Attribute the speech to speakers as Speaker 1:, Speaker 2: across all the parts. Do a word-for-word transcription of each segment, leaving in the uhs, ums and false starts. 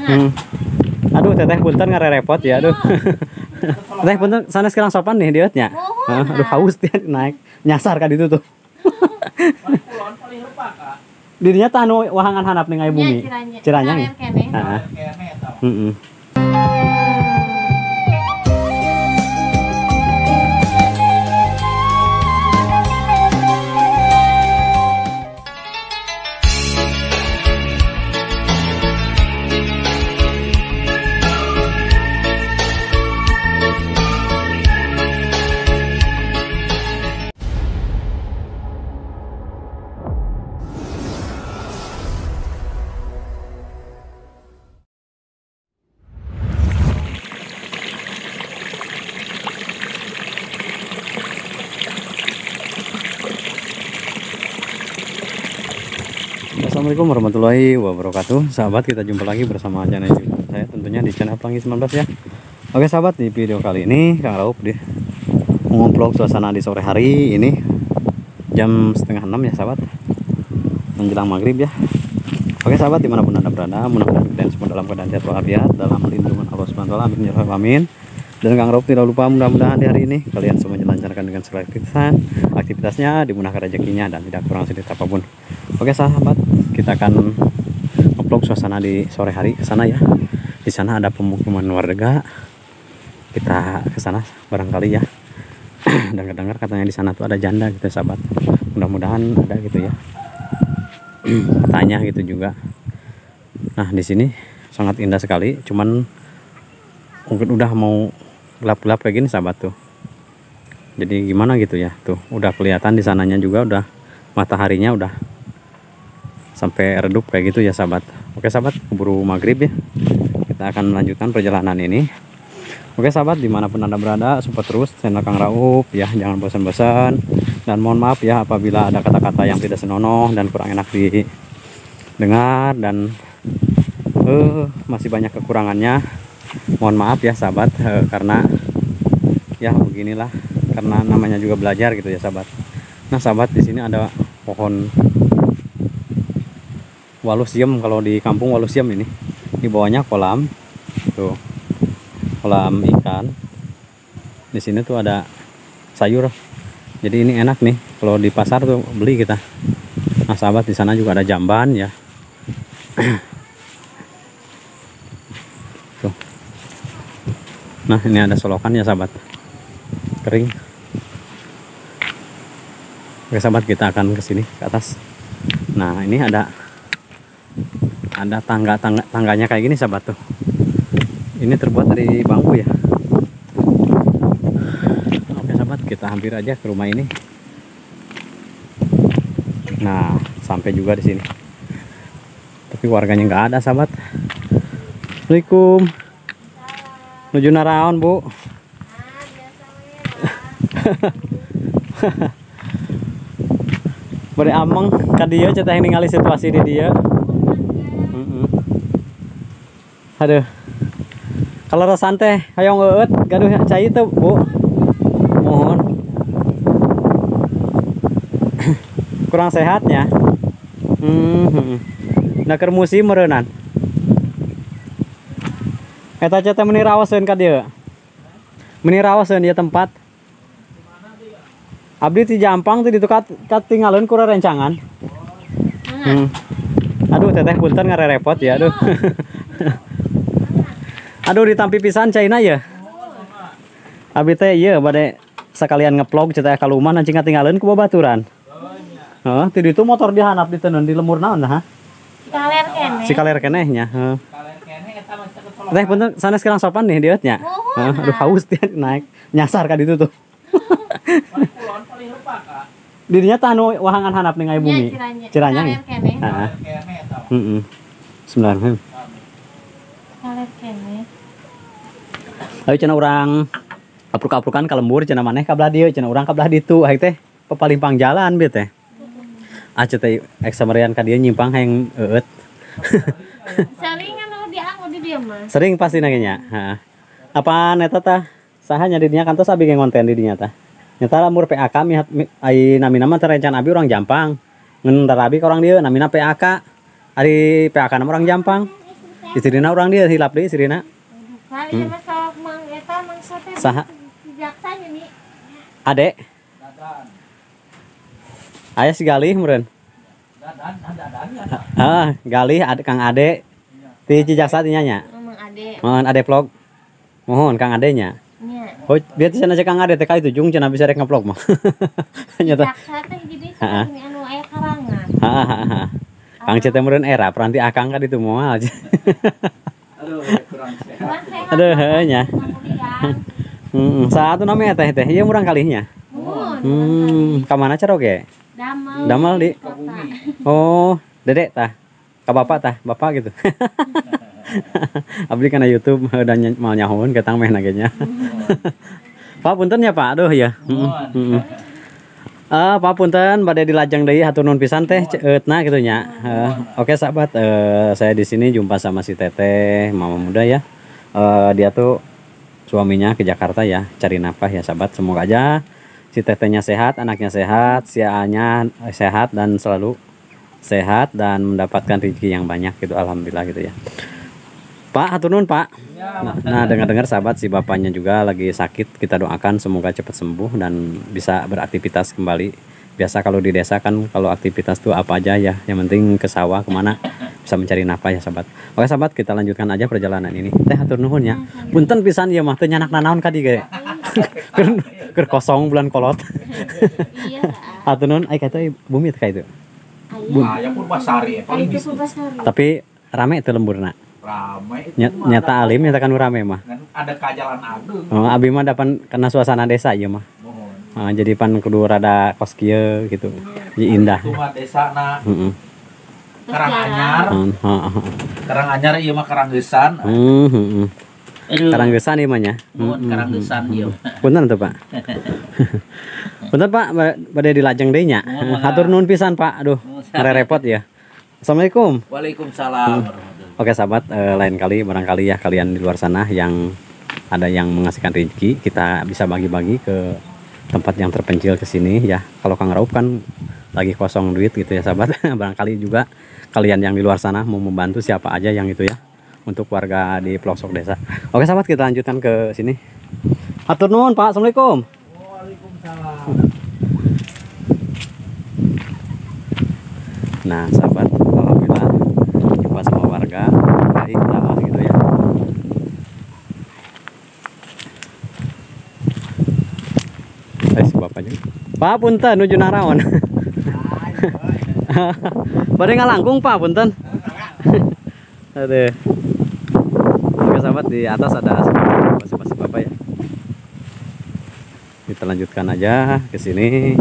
Speaker 1: Hmm. Aduh teteh punten ngarepot ya aduh. Teteh punten sana sekarang sopan nih dietnya. Aduh haus dia naik nyasar kan itu tuh. Dirinya tanu wahangan hanap nih ngai bumi. Ciranya nih. Heeh. Heeh. Assalamualaikum warahmatullahi wabarakatuh. Sahabat, kita jumpa lagi bersama channel YouTube saya, tentunya di channel Pelangi sembilan belas ya. Oke sahabat, di video kali ini Kang Raup di mengoplok suasana di sore hari ini jam setengah enam ya sahabat, menjelang maghrib ya. Oke sahabat, dimanapun anda berada, mudah-mudahan kalian semua dalam keadaan sehat walafiat, dalam lindungan Allah subhanahu wa taala, amin ya rabbal alamin. Dan Kang Raup tidak lupa mudah-mudahan di hari ini kalian semua dilancarkan dengan segala aktivitas, aktivitasnya, dimudahkan rezekinya dan tidak kurang sedikit apapun. Oke sahabat, kita akan ngeplog suasana di sore hari ke sana ya. Di sana ada pemukiman warga. Kita ke sana barangkali ya. Dan kedengar katanya di sana tuh ada janda gitu sahabat. Mudah-mudahan ada gitu ya. Tanya gitu juga. Nah, di sini sangat indah sekali, cuman mungkin udah mau gelap-gelap kayak gini sahabat tuh. Jadi gimana gitu ya, tuh udah kelihatan di sananya juga udah mataharinya udah sampai redup kayak gitu ya sahabat. Oke sahabat, keburu maghrib ya, kita akan melanjutkan perjalanan ini. Oke sahabat, dimanapun anda berada, support terus channel Kang Raup ya, jangan bosan-bosan. Dan mohon maaf ya apabila ada kata-kata yang tidak senonoh dan kurang enak didengar dan uh, masih banyak kekurangannya. Mohon maaf ya sahabat, uh, karena ya beginilah, karena namanya juga belajar gitu ya sahabat. Nah sahabat, di sini ada pohon walusium, kalau di kampung walusium ini. Di bawahnya kolam, tuh kolam ikan. Di sini tuh ada sayur. Jadi ini enak nih kalau di pasar tuh beli kita. Nah sahabat, di sana juga ada jamban ya. Tuh. Nah ini ada solokan ya sahabat, kering. Oke sahabat, kita akan ke sini ke atas. Nah ini ada ada tangga tangga tangganya kayak gini sahabat tuh. Ini terbuat dari bambu ya. Oke sahabat, kita hampir aja ke rumah ini. Nah sampai juga di sini, tapi warganya nggak ada sahabat. Assalamualaikum. Nuju naraon bu. Bade ameng ka dieu cenah ningali situasi di dia. Heeh. Aduh. Kalau rasan teh hayong eueut gaduh cai teu, Bu. Mohon. Kurang sehatnya. Hmm. Nah keur musim meureunnan. Eta teh meuni raoseun ka dieu. Meuni raoseun ieu tempat. Abdi ti Jampang teh ditu katinggalkeun ku rencangan. Hmm. Aduh teteh punten ngarepot ya aduh. Aduh ditampi pisan caina ya. Abdi teh ieu bade sakalian ngeplog cetak kaluman anjing katinggalkeun ku babaturan. Heeh, ti ditu motor dihanap di teun di lemur naon nah.
Speaker 2: Kaler keneh.
Speaker 1: Si kaler kenehnya, heeh. Teh punten sana sekarang sopan nih dietnya. Heeh, aduh haus dia naik nyasar kan itu tuh. Dirinya tanu wahangan hanap nih ngai bumi. Ciranya nih. Heeh. Heeh. Sembilan.
Speaker 2: Kaler keneh.
Speaker 1: Ayo cenah urang apruk-aprukan ka lembur cenah maneh ka belah dieu, cenah urang ka belah ditu. Ai teh pepalimpang jalan bieu teh. Aca teh eksamarian ka dieu nyimpang hayang eueut.
Speaker 2: Sering kan di aku di dieu mah.
Speaker 1: Sering pasti nanya. Heeh. Apaan eta tah? Saha nya didinya kantos abi ge ngonten didinya tah. Nyata lamun P A K mi ai namina mah terencan abi urang Jampang. Ngen abi ka urang dieu namina P A K. Ari P A K na urang Jampang. Istrina orang dia hilap deui istrina.
Speaker 2: Kali hmm. Masalah mang eta mangsa teh.
Speaker 1: Saha?
Speaker 2: Jaksanya nih.
Speaker 1: Ade. Aya si Galih meureun. Ah, Galih ada Kang Ade. Ti Cijaksa nya nya.
Speaker 2: Mang Ade.
Speaker 1: Mohon Ade vlog. Mohon Kang Ade nya.
Speaker 2: Nya.
Speaker 1: Oh, dia teh cenah Kang Ade teh ka itu jung cenah bisa rek ngevlog mah. Nyata.
Speaker 2: Jaksa teh jadi ini anu aya karangan.
Speaker 1: Heeh. Kang Cete meureun era peranti akang kan itu moal aja.
Speaker 3: Aduh, kurang sehat.
Speaker 1: Aduh, heuh nya. Heeh, saatu namanya teh teh. Ieu murang kalihnya. Hmm, ka mana cara oge?
Speaker 2: Damel.
Speaker 1: Damel di. Oh, Dedek tah. Ka bapak tah, bapak gitu. Abdi kana YouTube dan mal nyahoun ketang meh nagenya. Pak punten ya Pak. Aduh ya. Heeh. Heeh. Ah, Pak punten bade dilajeng deui hatur nuhun pisan teh ceutna gitu nya. Uh, Oke sahabat, uh, saya di sini jumpa sama si Teteh, mama muda ya. Uh, dia tuh suaminya ke Jakarta ya, cari nafkah ya sahabat. Semoga aja si Tetehnya sehat, anaknya sehat, si A-nya sehat dan selalu sehat dan mendapatkan rezeki yang banyak gitu, alhamdulillah gitu ya. Pak, hatur nuhun Pak. Nah, nah dengar-dengar sahabat si bapaknya juga lagi sakit, kita doakan semoga cepat sembuh dan bisa beraktivitas kembali. Biasa kalau di desa kan kalau aktivitas tuh apa aja ya, yang penting ke sawah kemana bisa mencari nafkah ya sahabat. Oke sahabat, kita lanjutkan aja perjalanan ini. Teh hatur nuhun ya. Punten pisan ya mah teu nyanak nanaon kadi ge. Keur kosong bulan kolot.
Speaker 2: Iya.
Speaker 1: Hatur nuhun ai kata bumi teh ka itu.
Speaker 3: Ah, ya Purbasari ya, paling bisa.
Speaker 1: Tapi rame teu lemburna.
Speaker 3: Ramai.
Speaker 1: Nyata alim nyata kan rame mah.
Speaker 3: Ada kajalan agung.
Speaker 1: Oh, abi mah dapan karena suasana desa ieu mah. Nah, jadi pan kudu rada kos kieu gitu. Jadi indah.
Speaker 3: Cuma desana.
Speaker 1: Heeh.
Speaker 3: Karanganyar.
Speaker 1: Heeh.
Speaker 3: Karanganyar ieu mah Karanggesan.
Speaker 1: Heeh, heeh. Karanggesan ieu mah nya.
Speaker 3: Mun Karanggesan ieu.
Speaker 1: Punten tuh, Pak. Punten Pak, bade dilajeng deui nya. Hatur nuhun pisan, Pak. Aduh, repot ya. Assalamualaikum.
Speaker 3: Waalaikumsalam.
Speaker 1: Oke sahabat, eh, lain kali barangkali ya kalian di luar sana yang ada yang mengasihkan rezeki, kita bisa bagi-bagi ke tempat yang terpencil ke sini ya. Kalau Kang Raup kan lagi kosong duit gitu ya sahabat. Barangkali juga kalian yang di luar sana mau membantu siapa aja yang itu ya, untuk warga di pelosok desa. Oke sahabat, kita lanjutkan ke sini. Hatur nuhun Pak. Assalamualaikum.
Speaker 3: Waalaikumsalam.
Speaker 1: Nah sahabat, alhamdulillah jumpa sama warga baik lah gitu ya. Eh si bapaknya. Pak punten nuju naraon. Bade ngalangkung Pak punten. Aduh. Oke sahabat, di atas ada masih-masih bapak ya. Kita lanjutkan aja ke sini.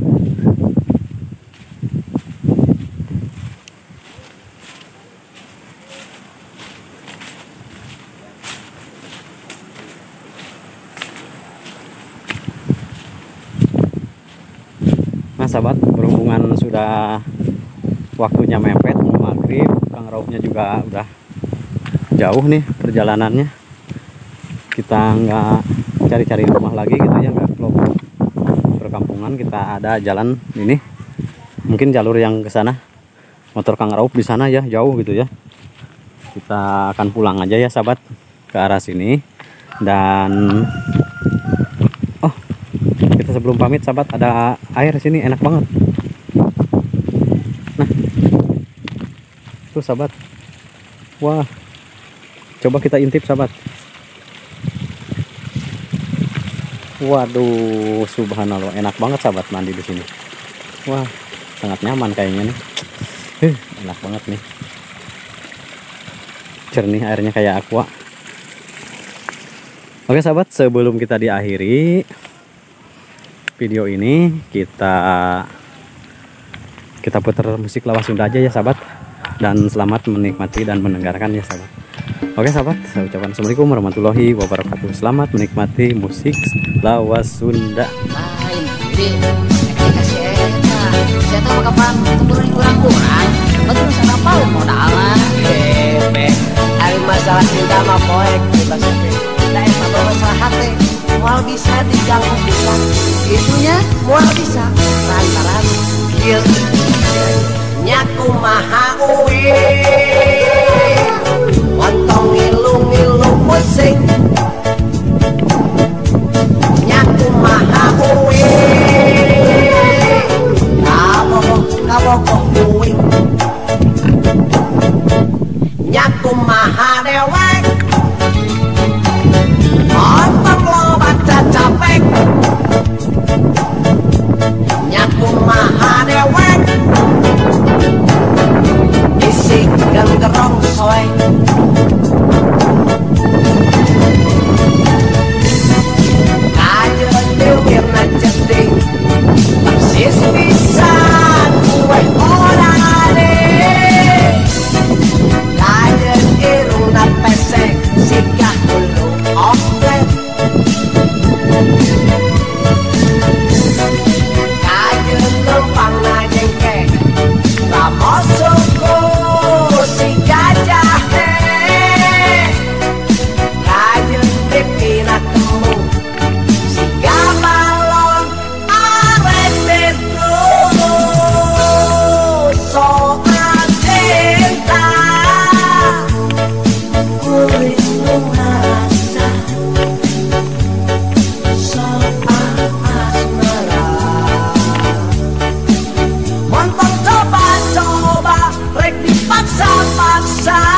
Speaker 1: Sahabat, berhubungan sudah waktunya mepet mau maghrib, Kang Raupnya juga udah jauh nih perjalanannya. Kita nggak cari-cari rumah lagi gitu ya, nggak vlog perkampungan. Kita ada jalan ini, mungkin jalur yang ke sana. Motor Kang Raup di sana ya, jauh gitu ya. Kita akan pulang aja ya sahabat ke arah sini. Dan sebelum pamit sahabat, ada air sini enak banget. Nah tuh sahabat, wah coba kita intip sahabat. Waduh subhanallah, enak banget sahabat mandi di sini. Wah sangat nyaman kayaknya nih. Huh, enak banget nih, jernih airnya kayak aqua. Oke sahabat, sebelum kita diakhiri video ini, kita kita putar musik lawas Sunda aja ya sahabat, dan selamat menikmati dan mendengarkan ya sahabat. Oke sahabat, saya ucapkan assalamualaikum warahmatullahi wabarakatuh. Selamat menikmati musik lawas Sunda.
Speaker 4: Saya tahu kapan turun kurang-kurang, betul sana apa modalan? Hehe, hari masalah cinta mah poek bebas kita yang sama masalah hati. Mual bisa diganggu bisa, itunya mual bisa lantaran kieu nyaku maha uwi. kumaha dewek otak lo baca capek nya kumaha dewek isi ganggerong soe kajeun diukirna jeding persis bisa kue orane kajeun irungna pesek sikah dulu oke kajeun lempangna jengke ramosuku si gajah kajeun pipina temu si gabalon arek ditunggu soal cinta kulit merasa soal asmara montong coba-coba rek dipaksa-paksa